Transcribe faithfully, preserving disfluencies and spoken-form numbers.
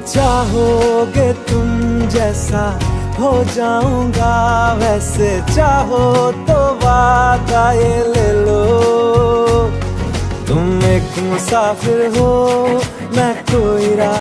चाहोगे तुम जैसा हो जाऊंगा वैसे, चाहो तो वादा ये ले लो। तुम एक मुसाफिर हो मैं कोई